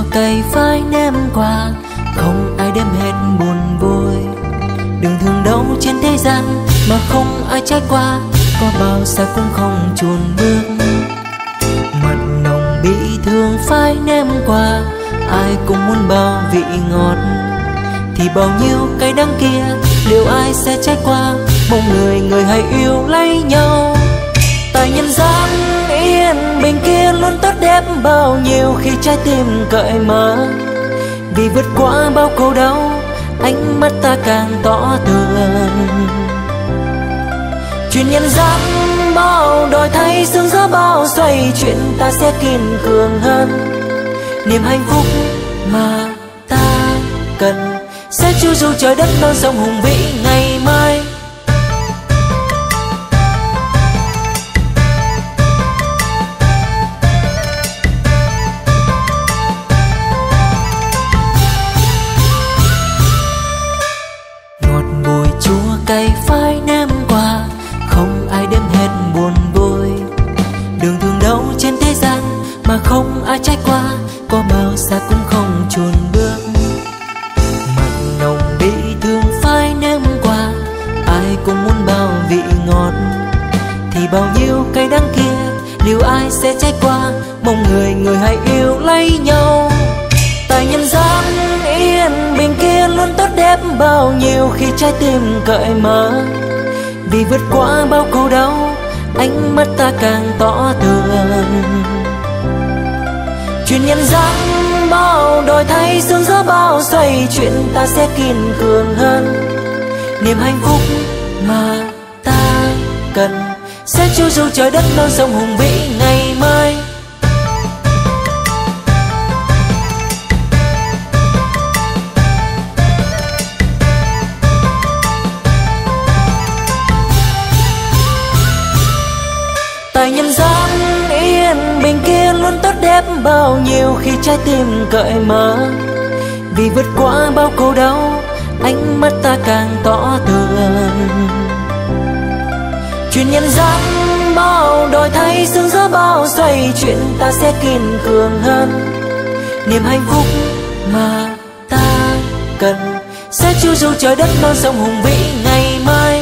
cay phai ném qua, không ai đem hết buồn vui. Đường thường đâu trên thế gian mà không ai trải qua, có bao xa cũng không chùn bước. Mặn nồng bị thương phai ném qua, ai cũng muốn bao vị ngọt. Thì bao nhiêu cái đắng kia liệu ai sẽ trải qua, mong người hãy yêu lấy nhau. Tại nhân gian yên bình kia luôn tốt đẹp bao nhiêu khi trái tim cởi mở. Vì vượt qua bao khổ đau, ánh mắt ta càng tỏ tường. Chuyện nhân gian bao đổi thay, sương gió bao xoay, chuyện ta sẽ kiên cường hơn. Niềm hạnh phúc mà ta cần sẽ chu du trời đất non sông hùng vĩ ngày mai. Ngọt bùi chua cay phai ném qua, không ai đem hết buồn vui. Đường thường đâu trên thế gian mà không ai trải qua, có bao xa cũng không chùn bước. Mặn nồng bị thương phai ném qua, ai cũng muốn bao vị ngọt. Thì bao nhiêu cái đắng kia liệu ai sẽ trải qua, mong người hãy yêu lấy nhau. Tại nhân gian yên bình kia luôn tốt đẹp bao nhiêu khi trái tim cởi mở. Vì vượt qua bao khổ đau, ánh mắt ta càng tỏ tường. Chuyện nhân gian bao đổi thay, sương gió bao xoay, chuyện ta sẽ kiên cường hơn. Niềm hạnh phúc mà ta cần sẽ chu du trời đất non sông hùng vĩ ngày mai. Tại nhân gian yên bình kia luôn tốt đẹp bao nhiêu khi trái tim cởi mở. Vì vượt qua bao khổ đau, ánh mắt ta càng tỏ tường. Chuyện nhân gian bao đổi thay, sương gió bao xoay, chuyện ta sẽ kiên cường hơn. Niềm hạnh phúc mà ta cần sẽ chu du trời đất non sông hùng vĩ ngày mai.